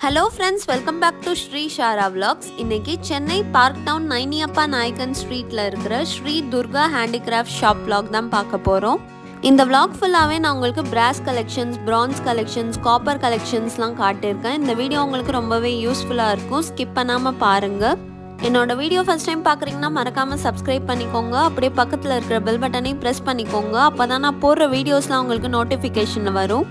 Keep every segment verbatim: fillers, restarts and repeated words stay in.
Hello friends, welcome back to Sri Shara Vlogs. இன்னைக்கு சென்னை பார்க் டவுன் நைனியப்பா நாயக்கன் ஸ்ட்ரீட்ல இருக்கிற Sri Durga handicraft shop vlog தான் பார்க்க போறோம். இந்த vlog ஃபுல்லாவே நான் உங்களுக்கு brass collections, bronze collections, copper collectionsலாம் காட்டியிருக்கேன். இந்த வீடியோ உங்களுக்கு ரொம்பவே யூஸ்ஃபுல்லா இருக்கும். ஸ்கிப் பண்ணாம பாருங்க. என்னோட வீடியோ ஃபர்ஸ்ட் டைம் பார்க்குறீங்கன்னா மறக்காம சப்ஸ்கிரைப் பண்ணிக்கோங்க. அப்படியே பக்கத்தில் இருக்கிற பெல் பட்டனையும் ப்ரெஸ் பண்ணிக்கோங்க. அப்பதான் நான் போடுற வீடியோஸ்லாம் உங்களுக்கு நோட்டிஃபிகேஷன் வரும்.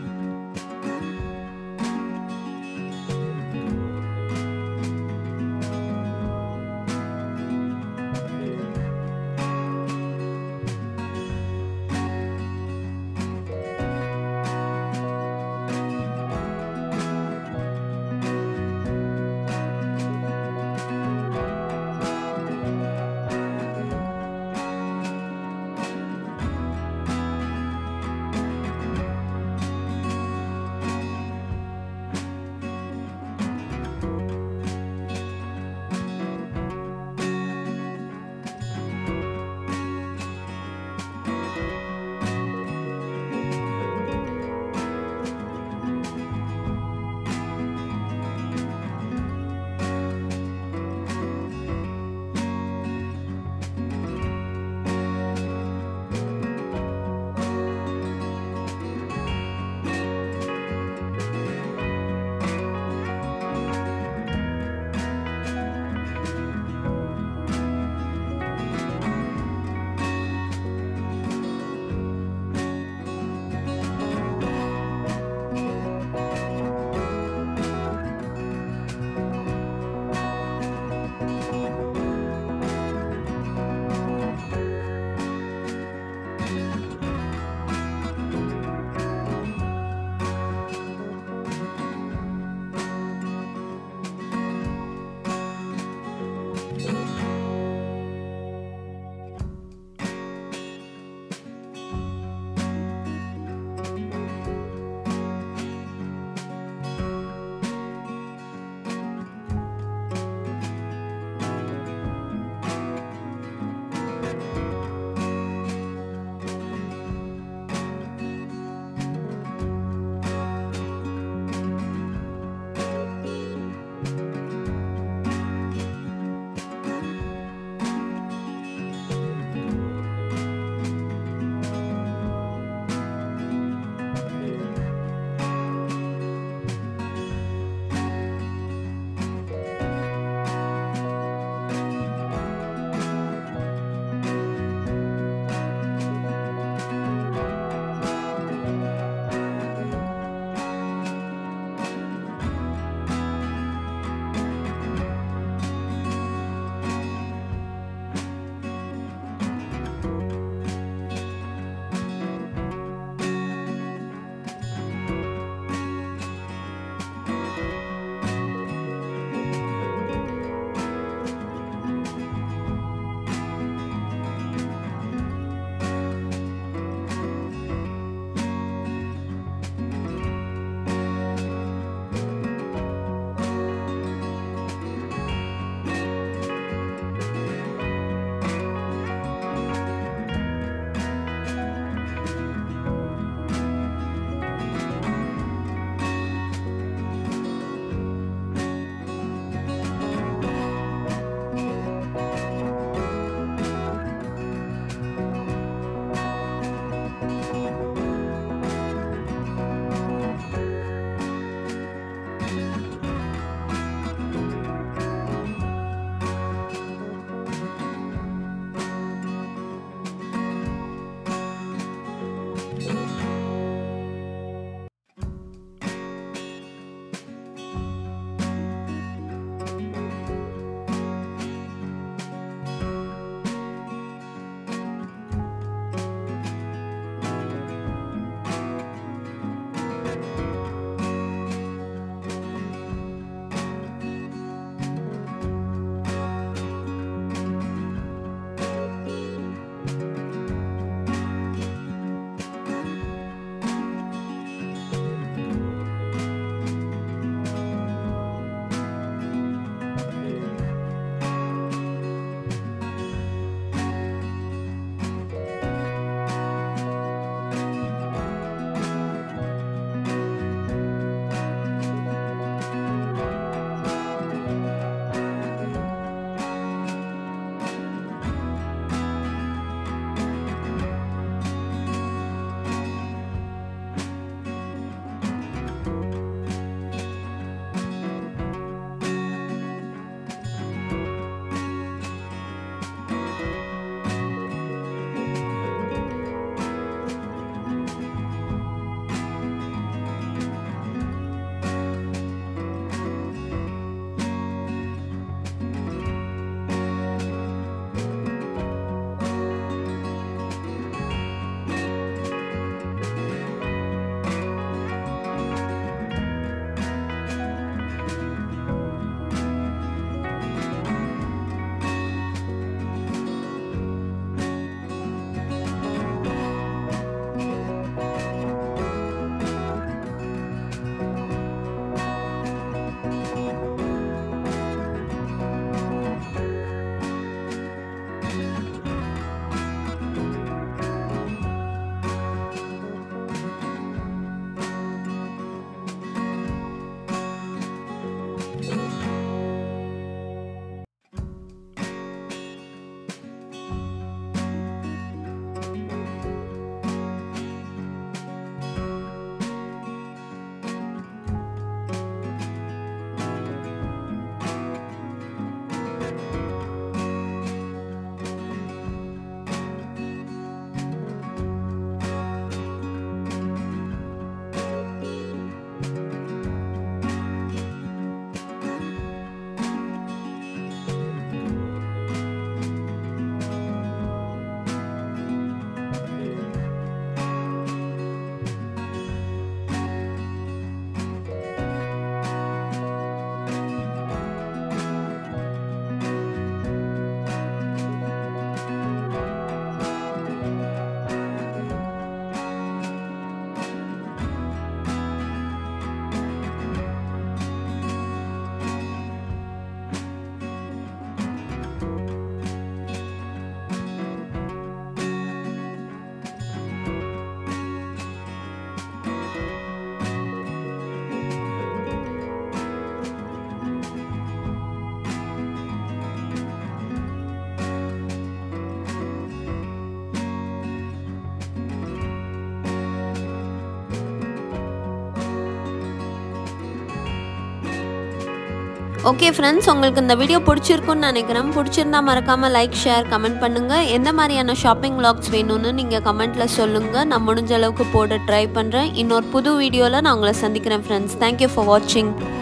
ஓகே ஃப்ரெண்ட்ஸ், உங்களுக்கு இந்த வீடியோ பிடிச்சிருக்குன்னு நினைக்கிறேன். பிடிச்சிருந்தா மறக்காமல் லைக், ஷேர், கமெண்ட் பண்ணுங்கள். எந்த மாதிரியான ஷாப்பிங் vlogs வேணும்னு நீங்கள் கமெண்ட்டில் சொல்லுங்கள். நான் முடிஞ்ச அளவுக்கு போட ட்ரை பண்ணுறேன். இன்னொரு புது வீடியோவில் நான் உங்களை சந்திக்கிறேன் ஃப்ரெண்ட்ஸ். தேங்க்யூ ஃபார் வாட்சிங்.